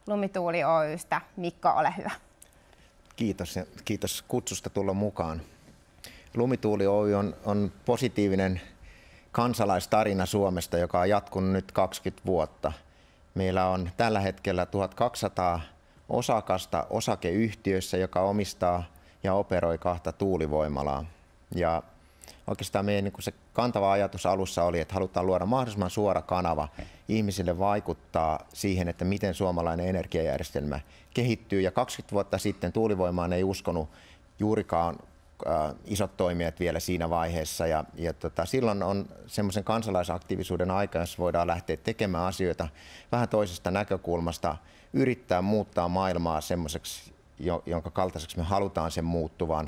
Lumituuli Oy:stä. Mikko, ole hyvä. Kiitos ja kiitos kutsusta tulla mukaan. Lumituuli Oy on positiivinen kansalaistarina Suomesta, joka on jatkunut nyt 20 vuotta. Meillä on tällä hetkellä 1200 osakasta osakeyhtiössä, joka omistaa ja operoi 2 tuulivoimalaa. Ja oikeastaan meidän se kantava ajatus alussa oli, että halutaan luoda mahdollisimman suora kanava ihmisille vaikuttaa siihen, että miten suomalainen energiajärjestelmä kehittyy. Ja 20 vuotta sitten tuulivoimaan ei uskonut juurikaan isot toimijat vielä siinä vaiheessa. Silloin on semmoisen kansalaisaktiivisuuden aika, jossa voidaan lähteä tekemään asioita vähän toisesta näkökulmasta, yrittää muuttaa maailmaa semmoiseksi, jonka kaltaiseksi me halutaan sen muuttuvan.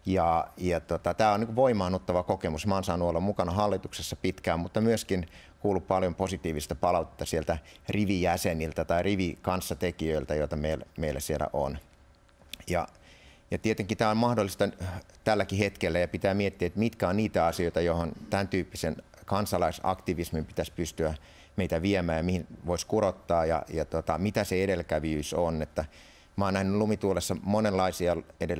Tämä on niin voimaannuttava kokemus. Mä oon saanut olla mukana hallituksessa pitkään, mutta myöskin kuullut paljon positiivista palautetta sieltä rivijäseniltä tai rivikanssatekijöiltä, joita meillä siellä on. Ja tietenkin tämä on mahdollista tälläkin hetkellä ja pitää miettiä, että mitkä on niitä asioita, johon tämän tyyppisen kansalaisaktivismin pitäisi pystyä meitä viemään ja mihin voisi kurottaa ja mitä se edelläkävijyys on. Että mä oon nähnyt Lumituulessa monenlaisia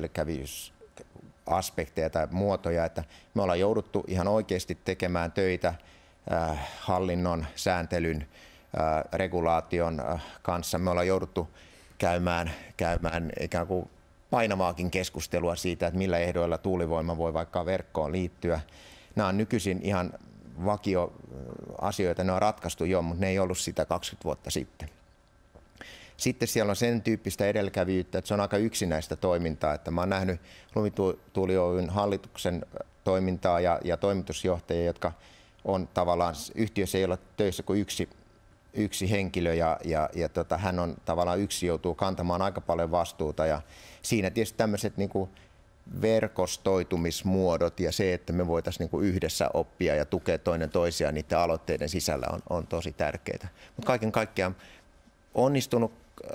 edelläkävijyysaspekteja tai muotoja, että me ollaan jouduttu ihan oikeasti tekemään töitä hallinnon, sääntelyn, regulaation kanssa. Me ollaan jouduttu käymään ikään kuin painavaakin keskustelua siitä, että millä ehdoilla tuulivoima voi vaikka verkkoon liittyä. Nämä on nykyisin ihan vakioasioita, ne on ratkaistu jo, mutta ne ei ollut sitä 20 vuotta sitten. Sitten siellä on sen tyyppistä edelläkävijyyttä, että se on aika yksinäistä toimintaa. Että mä oon nähnyt Lumituuli Oyn hallituksen toimintaa ja toimitusjohtajia, jotka on tavallaan, yhtiössä ei ole töissä kuin yksi henkilö ja hän on tavallaan joutuu kantamaan aika paljon vastuuta. Ja siinä tietysti tämmöiset niin kuin verkostoitumismuodot ja se, että me voitaisiin niin kuin yhdessä oppia ja tukea toinen toisiaan niiden aloitteiden sisällä on tosi tärkeää. Mutta kaiken kaikkiaan onnistunut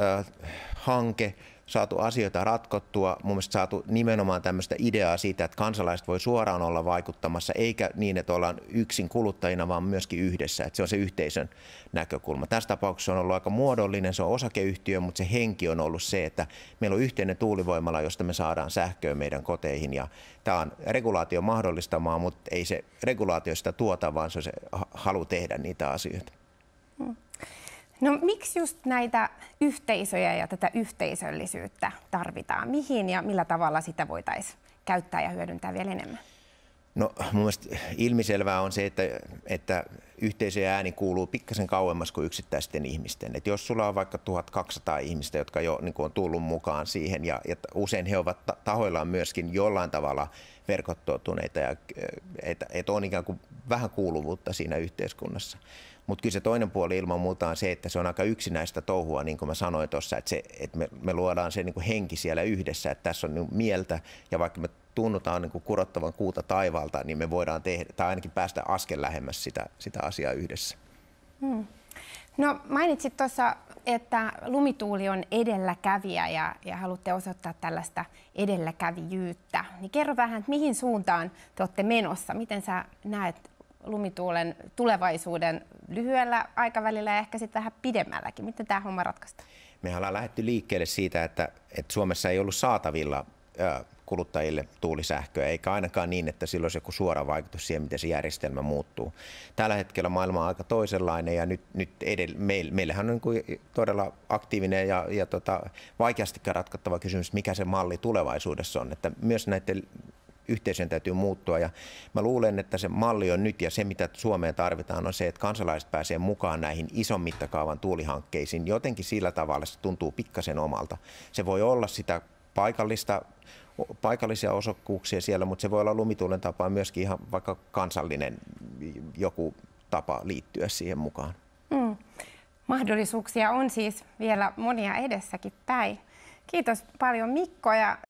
hanke, saatu asioita ratkottua, mun mielestä saatu nimenomaan tämmöistä ideaa siitä, että kansalaiset voi suoraan olla vaikuttamassa, eikä niin, että ollaan yksin kuluttajina, vaan myöskin yhdessä, että se on se yhteisön näkökulma. Tässä tapauksessa on ollut aika muodollinen, se on osakeyhtiö, mutta se henki on ollut se, että meillä on yhteinen tuulivoimala, josta me saadaan sähköä meidän koteihin, ja tämä on regulaatio mahdollistamaan, mutta ei se regulaatio sitä tuota, vaan se on se halu tehdä niitä asioita. No miksi just näitä yhteisöjä ja tätä yhteisöllisyyttä tarvitaan? Mihin ja millä tavalla sitä voitaisiin käyttää ja hyödyntää vielä enemmän? No mun mielestä ilmiselvää on se, että yhteisöjen ääni kuuluu pikkasen kauemmas kuin yksittäisten ihmisten. Et jos sulla on vaikka 1200 ihmistä, jotka jo niin kuin on tullut mukaan siihen ja usein he ovat tahoillaan myöskin jollain tavalla verkottoutuneita ja että on ikään kuin vähän kuuluvuutta siinä yhteiskunnassa. Mutta kyllä se toinen puoli ilman muuta on se, että se on aika yksinäistä touhua, niin kuin mä sanoin tuossa, että me luodaan se niin kuin henki siellä yhdessä, että tässä on niin mieltä ja vaikka me tunnutaan niin kuin kurottavan kuuta taivaalta, niin me voidaan tehdä tai ainakin päästä askel lähemmäs sitä asiaa yhdessä. No mainitsit tuossa, että Lumituuli on edelläkävijä ja haluatte osoittaa tällaista edelläkävijyyttä. Niin kerro vähän, että mihin suuntaan te olette menossa? Miten sä näet Lumituulen tulevaisuuden lyhyellä aikavälillä ja ehkä sitten vähän pidemmälläkin? Miten tämä homma ratkaistaan? Me ollaan lähdetty liikkeelle siitä, että Suomessa ei ollut saatavilla kuluttajille tuulisähköä, eikä ainakaan niin, että sillä olisi joku suora vaikutus siihen, miten se järjestelmä muuttuu. Tällä hetkellä maailma on aika toisenlainen ja nyt meillähän on niin todella aktiivinen ja vaikeastikin ratkottava kysymys, mikä se malli tulevaisuudessa on. Että myös näiden yhteisön täytyy muuttua ja mä luulen, että se malli on nyt ja se mitä Suomeen tarvitaan on se, että kansalaiset pääsee mukaan näihin ison mittakaavan tuulihankkeisiin. Jotenkin sillä tavalla se tuntuu pikkasen omalta. Se voi olla sitä paikallisia osakkuuksia siellä, mutta se voi olla Lumituulen tapaan myöskin ihan vaikka kansallinen joku tapa liittyä siihen mukaan. Mahdollisuuksia on siis vielä monia edessäkin päin. Kiitos paljon Mikko ja